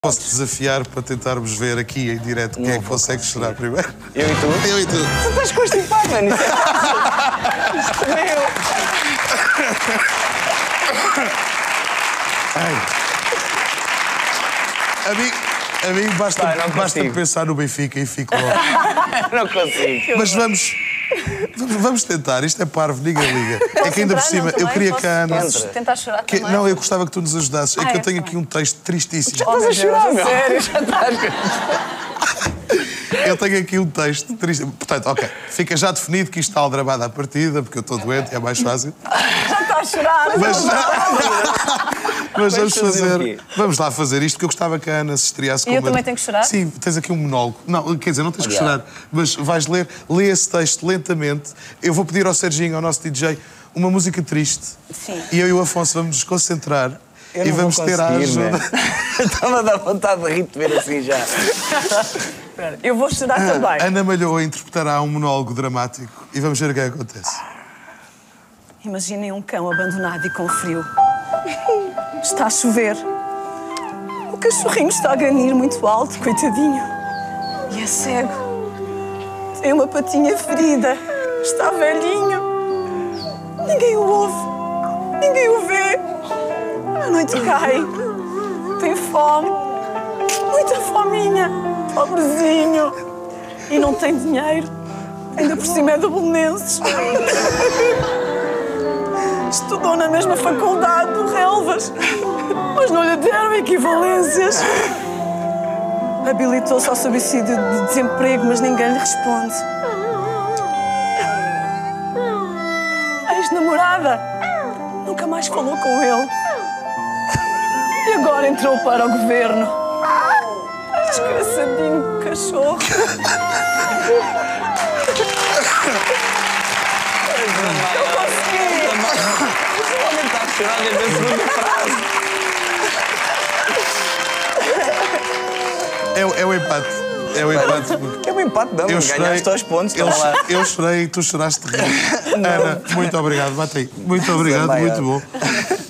Posso desafiar para tentarmos ver aqui em direto quem é que consegue chorar primeiro? Eu e tu? Eu e tu. Tu estás constipado, mano. Isto é meu. A mim basta, Pai, basta pensar no Benfica e fico logo. Não consigo. Mas vamos tentar, isto é parvo, ninguém liga. É que ainda por cima, eu queria que a Ana... Tentar chorar também. Não, eu gostava que tu nos ajudasses. É que eu tenho aqui um texto tristíssimo. Já estás a chorar, meu. Sério, já estás. Eu tenho aqui um texto triste. Portanto, ok, fica já definido que isto está aldrabado à partida, porque eu estou doente e é mais fácil. Já está a chorar. Mas vamos fazer o quê? Vamos lá fazer isto, porque eu gostava que a Ana se estreasse com E eu também tenho que chorar? Sim, tens aqui um monólogo. Não, quer dizer, não tens que chorar, mas vais ler. Lê esse texto lentamente. Eu vou pedir ao Serginho, ao nosso DJ, uma música triste. Sim. E eu e o Afonso vamos nos concentrar. Eu e não vamos vou ter a conseguir, ajuda. Estava a dar vontade de rir de ver assim já. Espera, eu vou chorar também. Ana Malhoa interpretará um monólogo dramático e vamos ver o que é que acontece. Imaginem um cão abandonado e com frio. Está a chover. O cachorrinho está a ganir muito alto, coitadinho. E é cego. Tem uma patinha ferida. Está velhinho. Ninguém o ouve. Ninguém o vê. A noite cai. Tem fome. Muita fominha. Pobrezinho. E não tem dinheiro. Ainda por cima é de Belenenses. Estudou na mesma faculdade do Relvas, mas não lhe deram equivalências. Habilitou-se ao subsídio de desemprego, mas ninguém lhe responde. A ex-namorada nunca mais falou com ele. E agora entrou para o governo. Desgraçadinho cachorro. Eu consegui! O homem está a chorar desde a segunda frase. É o empate. É o empate. É um empate, não, mas ganhaste aos pontos. Eu chorei e tu choraste de rir. Ana, muito obrigado. Bate aí. Muito obrigado, muito bom.